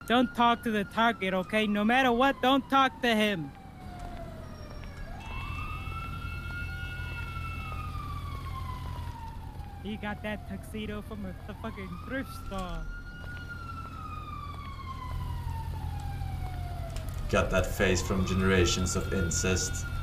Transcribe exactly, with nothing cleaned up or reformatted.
Don't talk to the target, okay? No matter what, don't talk to him. He got that tuxedo from a, the fucking thrift store. Got that face from generations of incest.